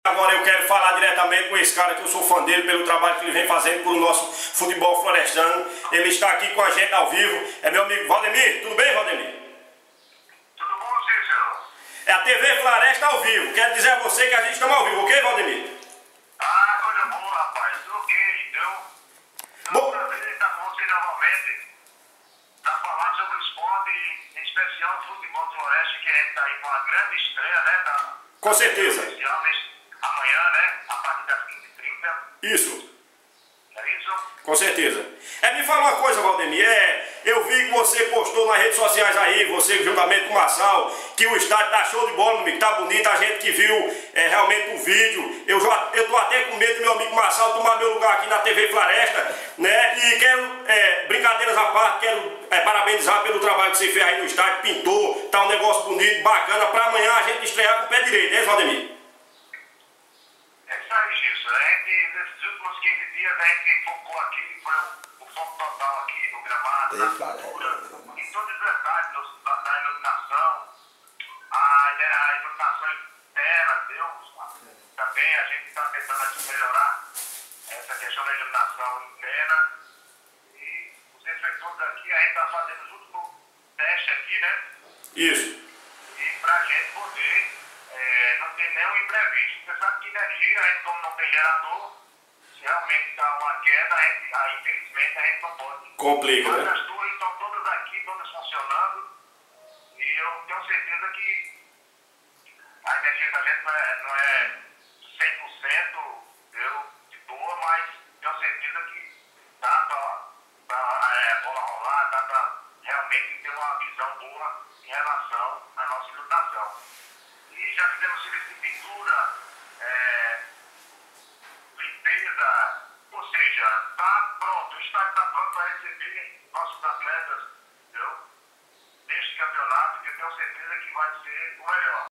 Agora eu quero falar diretamente com esse cara que eu sou fã dele pelo trabalho que ele vem fazendo pelo nosso futebol florestano. Ele está aqui com a gente ao vivo. É meu amigo Valdemir. Tudo bem, Valdemir? Tudo bom, Cícero? É a TV Floresta ao vivo. Quero dizer a você que a gente está ao vivo, ok, Valdemir? Ah, coisa boa, rapaz. Tudo ok, então. Bom. Prazer em estar com você novamente. Para falar sobre o esporte, em especial o futebol de floresta, que a gente está aí com uma grande estreia, né? Com certeza. Especial amanhã, né? A partir das 15h30. Isso. É isso? Com certeza. Me fala uma coisa, Valdemir. Eu vi que você postou nas redes sociais aí, você juntamente com o Marçal, que o estádio tá show de bola, meu amigo, tá bonito. A gente que viu realmente o vídeo. Eu tô até com medo do meu amigo Marçal tomar meu lugar aqui na TV Floresta, né? E quero, brincadeiras à parte, quero parabenizar pelo trabalho que você fez aí no estádio, pintou, tá um negócio bonito, bacana, pra amanhã a gente estrear com o pé direito, né, Valdemir? É isso aí, Gilson. Nesses últimos 15 dias, a gente focou aqui, foi o foco total aqui no gramado, na cultura, em todos os detalhes da iluminação, a iluminação interna, Deus, também a gente está tentando aqui melhorar essa questão da iluminação interna, e os refletores aqui, a gente está fazendo os últimos testes aqui, né? Isso. E para a gente poder não ter nenhum imprevisto. Você sabe que energia, a gente como não tem gerador, se realmente dá uma queda, infelizmente a gente não pode. Complica, Mas né? as torres estão todas aqui, todas funcionando, e eu tenho certeza que a energia da gente não é 100% de boa, mas tenho certeza que dá para a bola rolar, dá para realmente ter uma visão boa em relação à nossa iluminação. E já fizemos serviço de pintura, limpeza, ou seja, está pronto, o estádio está pronto para receber nossos atletas, entendeu? Neste campeonato, que eu tenho certeza que vai ser o melhor.